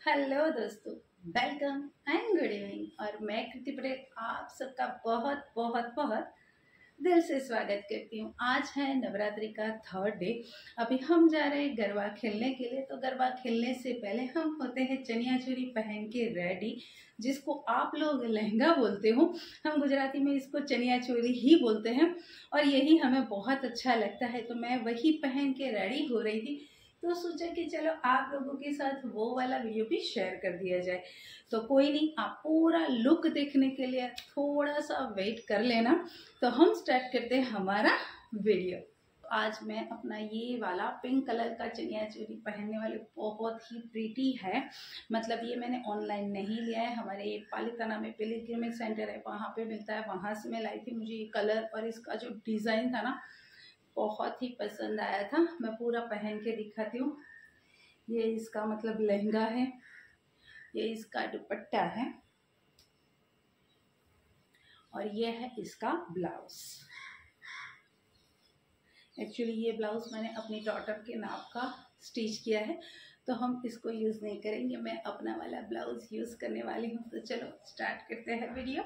Hello दोस्तों, welcome and good evening. और मैं कृति पटेल आप सबका बहुत बहुत बहुत दिल से स्वागत करती हूँ। आज है नवरात्रि का थर्ड डे। अभी हम जा रहे हैं गरबा खेलने के लिए। तो गरबा खेलने से पहले हम होते हैं चनिया चोली पहन के रेडी, जिसको आप लोग लहंगा बोलते हो, हम गुजराती में इसको चनिया चोली ही बोलते हैं और यही हमें बहुत अच्छा लगता है। तो मैं वही पहन के रेडी हो रही थी, तो सोचा कि चलो आप लोगों के साथ वो वाला वीडियो भी शेयर कर दिया जाए। तो कोई नहीं, आप पूरा लुक देखने के लिए थोड़ा सा वेट कर लेना। तो हम स्टार्ट करते हैं हमारा वीडियो। आज मैं अपना ये वाला पिंक कलर का चनिया चोली पहनने वाले, बहुत ही प्रीटी है। मतलब ये मैंने ऑनलाइन नहीं लिया है, हमारे पालिताना में पिलग्रिमेज सेंटर है, वहाँ पे मिलता है, वहाँ से मैं लाई थी। मुझे ये कलर और इसका जो डिज़ाइन था ना, बहुत ही पसंद आया था। मैं पूरा पहन के दिखाती हूँ। ये इसका मतलब लहंगा है, ये इसका दुपट्टा है और ये है इसका ब्लाउज। एक्चुअली ये ब्लाउज मैंने अपनी डॉटर के नाप का स्टिच किया है, तो हम इसको यूज़ नहीं करेंगे। मैं अपना वाला ब्लाउज यूज़ करने वाली हूँ। तो चलो स्टार्ट करते हैं वीडियो।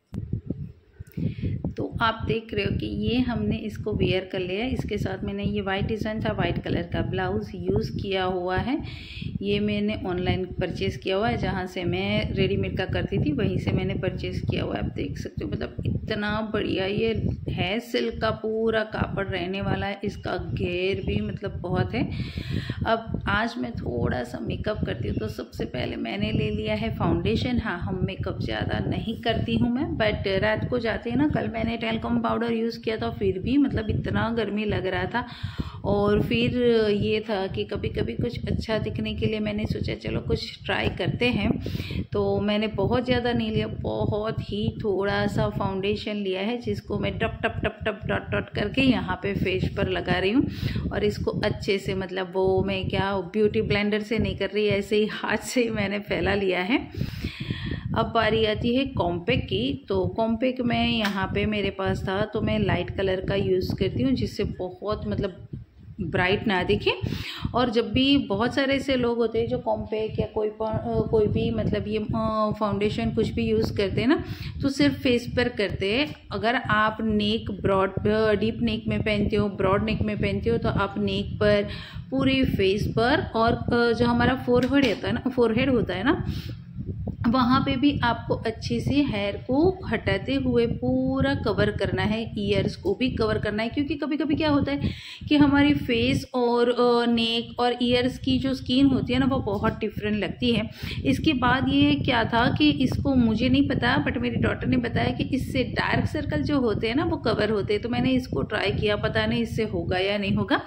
तो आप देख रहे हो कि ये हमने इसको वेयर कर लिया है। इसके साथ मैंने ये वाइट डिज़ाइन था, वाइट कलर का ब्लाउज़ यूज़ किया हुआ है। ये मैंने ऑनलाइन परचेज़ किया हुआ है, जहाँ से मैं रेडीमेड का करती थी वहीं से मैंने परचेज़ किया हुआ है। आप देख सकते हो, मतलब इतना बढ़िया ये है। सिल्क का पूरा कापड़ रहने वाला है, इसका घेर भी मतलब बहुत है। अब आज मैं थोड़ा सा मेकअप करती हूँ। तो सबसे पहले मैंने ले लिया है फाउंडेशन। हाँ, हम मेकअप ज़्यादा नहीं करती हूँ मैं, बट रात को जाते हैं ना, कल मैंने टैल्कम पाउडर यूज़ किया था, फिर भी मतलब इतना गर्मी लग रहा था। और फिर ये था कि कभी कभी कुछ अच्छा दिखने के लिए मैंने सोचा चलो कुछ ट्राई करते हैं। तो मैंने बहुत ज़्यादा नहीं लिया, बहुत ही थोड़ा सा फाउंडेशन लिया है, जिसको मैं टप टप टप टप डॉट डॉट करके यहाँ पे फेस पर लगा रही हूँ। और इसको अच्छे से, मतलब वो मैं क्या ब्यूटी ब्लेंडर से नहीं कर रही, ऐसे ही हाथ से मैंने फैला लिया है। अब बारी आती है कॉम्पैक्ट की। तो कॉम्पैक्ट में यहाँ पे मेरे पास था, तो मैं लाइट कलर का यूज़ करती हूँ, जिससे बहुत मतलब ब्राइट ना दिखे। और जब भी बहुत सारे ऐसे लोग होते हैं जो कॉम्पैक्ट या कोई भी मतलब ये फाउंडेशन कुछ भी यूज़ करते हैं ना, तो सिर्फ फेस पर करते हैं। अगर आप नेक ब्रॉड डीप नेक में पहनते हो, ब्रॉड नेक में पहनते हो, तो आप नेक पर, पूरे फेस पर, और जो हमारा फोरहेड होता है ना, वहाँ पे भी आपको अच्छे से हेयर को हटाते हुए पूरा कवर करना है। ईयर्स को भी कवर करना है, क्योंकि कभी कभी क्या होता है कि हमारी फेस और नेक और ईयर्स की जो स्किन होती है ना, वो बहुत डिफरेंट लगती है। इसके बाद ये क्या था कि इसको मुझे नहीं पता, बट मेरी डॉटर ने बताया कि इससे डार्क सर्कल जो होते हैं ना, वो कवर होते हैं। तो मैंने इसको ट्राई किया, पता नहीं इससे होगा या नहीं होगा,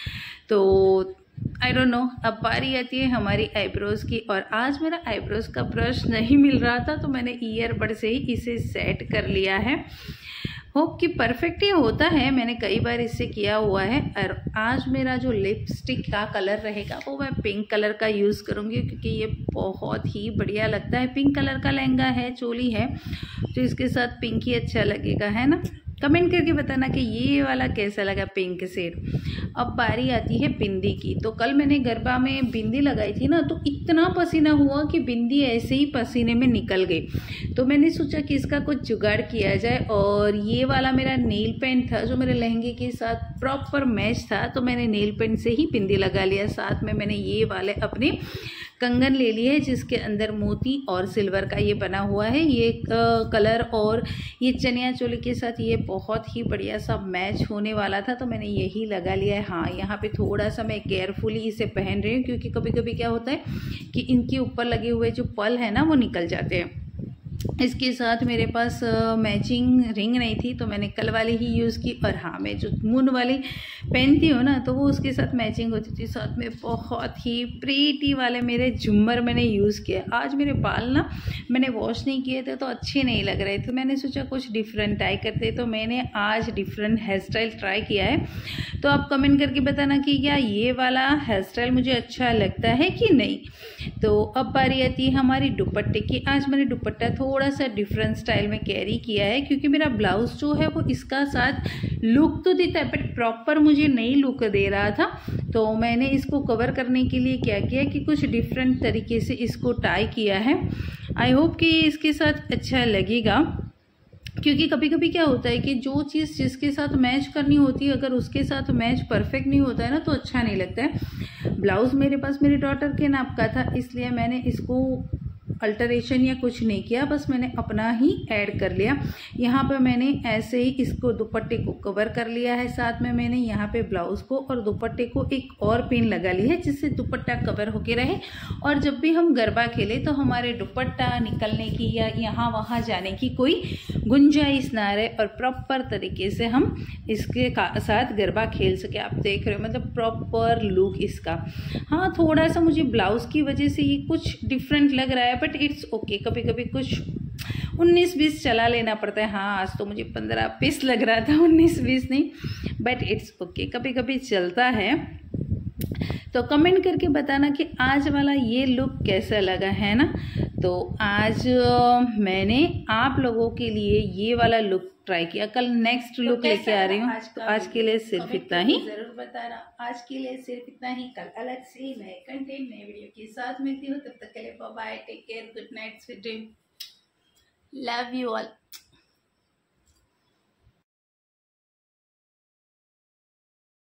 तो आई डोंट नो। अब बारी आती है हमारी आईब्रोज़ की, और आज मेरा आईब्रोज़ का ब्रश नहीं मिल रहा था, तो मैंने ईयरबड से ही इसे सेट कर लिया है। होप कि परफेक्ट ही होता है, मैंने कई बार इससे किया हुआ है। और आज मेरा जो लिपस्टिक का कलर रहेगा वो मैं पिंक कलर का यूज़ करूँगी, क्योंकि ये बहुत ही बढ़िया लगता है। पिंक कलर का लहंगा है, चोली है, तो इसके साथ पिंक ही अच्छा लगेगा, है ना। कमेंट करके बताना कि ये वाला कैसा लगा पिंक शेड। अब बारी आती है बिंदी की। तो कल मैंने गरबा में बिंदी लगाई थी ना, तो इतना पसीना हुआ कि बिंदी ऐसे ही पसीने में निकल गई। तो मैंने सोचा कि इसका कुछ जुगाड़ किया जाए, और ये वाला मेरा नेल पेंट था जो मेरे लहंगे के साथ प्रॉपर मैच था, तो मैंने नेल पेंट से ही बिंदी लगा लिया। साथ में मैंने ये वाले अपने कंगन ले लिए, जिसके अंदर मोती और सिल्वर का ये बना हुआ है। ये कलर और ये चनिया चोली के साथ ये बहुत ही बढ़िया सा मैच होने वाला था, तो मैंने यही लगा लिया है। हाँ, यहाँ पे थोड़ा सा मैं केयरफुली इसे पहन रही हूँ, क्योंकि कभी कभी क्या होता है कि इनके ऊपर लगे हुए जो पल है ना, वो निकल जाते हैं। इसके साथ मेरे पास मैचिंग रिंग नहीं थी, तो मैंने कल वाली ही यूज़ की। और हाँ, मैं जो मून वाली पहनती हूँ ना, तो वो उसके साथ मैचिंग होती थी। साथ में बहुत ही प्रीटी वाले मेरे झुम्मर मैंने यूज़ किया। आज मेरे बाल ना मैंने वॉश नहीं किए थे, तो अच्छे नहीं लग रहे थे। मैंने सोचा कुछ डिफरेंट ट्राई करते, तो मैंने आज डिफरेंट हेयर स्टाइल ट्राई किया है। तो आप कमेंट करके बताना कि क्या ये वाला हेयर स्टाइल मुझे अच्छा लगता है कि नहीं। तो अब बारी आती है हमारी दुपट्टे की। आज मैंने दुपट्टा थोड़ा सा डिफरेंट स्टाइल में कैरी किया है, क्योंकि मेरा ब्लाउज़ जो है वो इसका साथ लुक तो देता है बट प्रॉपर मुझे नहीं लुक दे रहा था। तो मैंने इसको कवर करने के लिए क्या किया कि कुछ डिफरेंट तरीके से इसको टाई किया है। आई होप कि इसके साथ अच्छा लगेगा, क्योंकि कभी कभी क्या होता है कि जो चीज़ जिसके साथ मैच करनी होती है अगर उसके साथ मैच परफेक्ट नहीं होता है ना तो अच्छा नहीं लगता है। ब्लाउज़ मेरे पास मेरी डॉटर के नाप का था, इसलिए मैंने इसको अल्टरेशन या कुछ नहीं किया, बस मैंने अपना ही ऐड कर लिया। यहाँ पे मैंने ऐसे ही इसको दुपट्टे को कवर कर लिया है, साथ में मैंने यहाँ पे ब्लाउज़ को और दुपट्टे को एक और पिन लगा ली है जिससे दुपट्टा कवर होके रहे, और जब भी हम गरबा खेले तो हमारे दुपट्टा निकलने की या यहाँ वहाँ जाने की कोई गुंजाइश ना रहे और प्रॉपर तरीके से हम इसके साथ गरबा खेल सके। आप देख रहे हो मतलब प्रॉपर लुक इसका। हाँ, थोड़ा सा मुझे ब्लाउज़ की वजह से ये कुछ डिफरेंट लग रहा है बट इट्स ओके। कभी कभी कुछ 19-20 चला लेना पड़ता है। हाँ, आज तो मुझे 15 पीस लग रहा था, 19-20 नहीं, बट इट्स ओके, कभी कभी चलता है। तो कमेंट करके बताना कि आज वाला ये लुक कैसा लगा है ना। तो आज मैंने आप लोगों के लिए ये वाला लुक ट्राई किया, कल नेक्स्ट लुक लेके आ रही हूँ। तो आज के लिए सिर्फ इतना ही, जरूर बताना। आज के लिए सिर्फ इतना ही, कल अलग से नए कंटेंट नए वीडियो के साथ मिलती हूँ। तब तक के लिए bye bye, take care, good night, sweet dream, love you all.